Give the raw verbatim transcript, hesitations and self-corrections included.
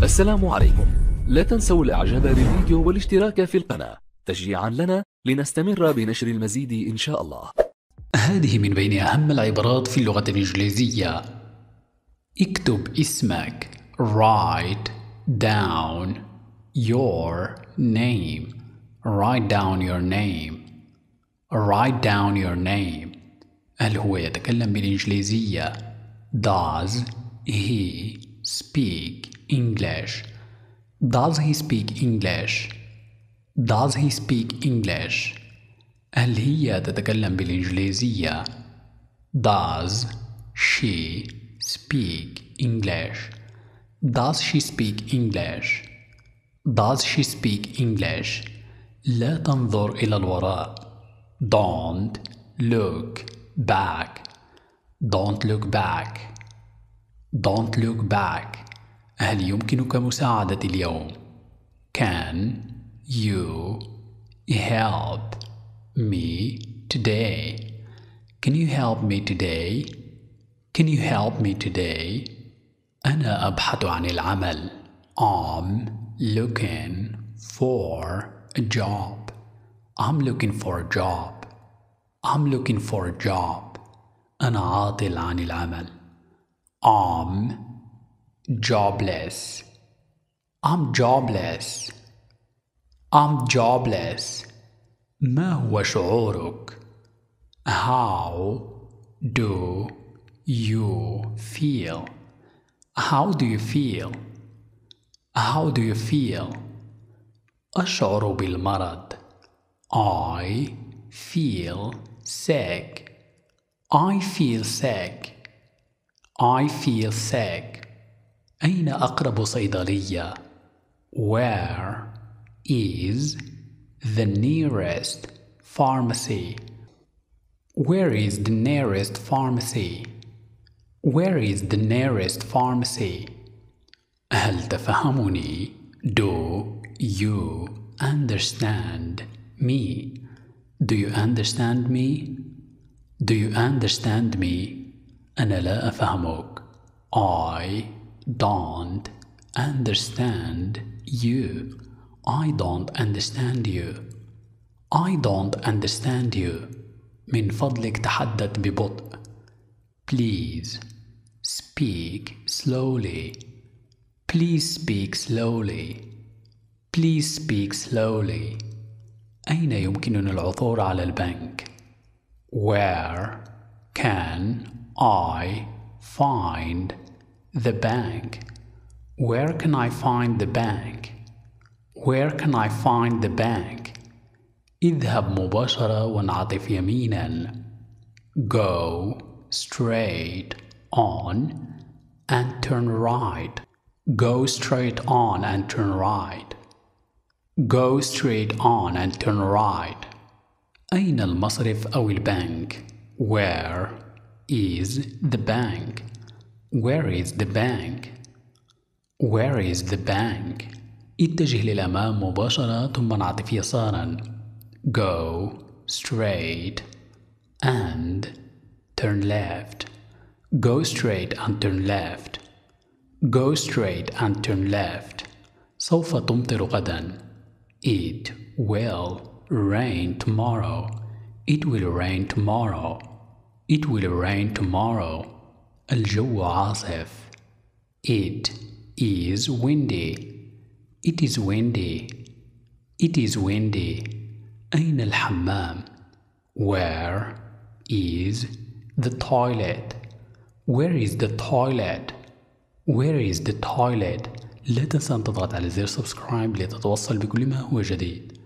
السلام عليكم. لا تنسوا الاعجاب بالفيديو والاشتراك في القناة تشجيعا لنا لنستمر بنشر المزيد إن شاء الله. هذه من بين أهم العبارات في اللغة الإنجليزية. اكتب اسمك. Write down your name. Write down your name. Write down your name. هل هو يتكلم بالإنجليزية؟ Does he speak English? Does he speak English? Does he speak English? هل هي تتكلم بالإنجليزية؟ Does she speak English? Does she speak English? Does she speak English? لا تنظر إلى الوراء. Don't look back. Don't look back. Don't look back. هل يمكنك مساعدتي اليوم؟ Can you help me today? Can you help me today? Can you help me today? أنا أبحث عن العمل. I'm looking for a job. I'm looking for a job. I'm looking for a job. أنا عاطل عن العمل. I'm jobless. I'm jobless. I'm jobless. ما هو شعورك؟ How do you feel? How do you feel? How do you feel? أشعر بالمرض. I feel sick. I feel sick. I feel sick. أين أقرب صيدلية؟ Where is the nearest pharmacy? Where is the nearest pharmacy? Where is the nearest pharmacy? هل تفهمني؟ Do you understand me? Do you understand me? Do you understand me? أنا لا أفهمك. I don't understand you. I don't understand you. I don't understand you. من فضلك تحدث ببطء. Please speak slowly. Please speak slowly. Please speak slowly. أين يمكننا العثور على البنك؟ Where can I find the bank? Where can I find the bank? Where can I find the bank? اذهب مباشرة وانعطف يمينا. Go straight on and turn right. Go straight on and turn right. Go straight on and turn right. أين المصرف أو البنك؟ Where is the bank? Where is the bank? Where is the bank? اتجه للأمام مباشرة ثم انعطف يسارا. Go straight and turn left. Go straight and turn left. Go straight and turn left. سوف تمطر غدا. It will rain tomorrow. It will rain tomorrow. It will rain tomorrow. الجو عاصف. It is windy. It is windy. It is windy. أين الحمام؟ Where is the toilet? Where is the toilet? Where is the toilet? لا تنسى أن تضغط على زر سبسكرايب لتتوصل بكل ما هو جديد.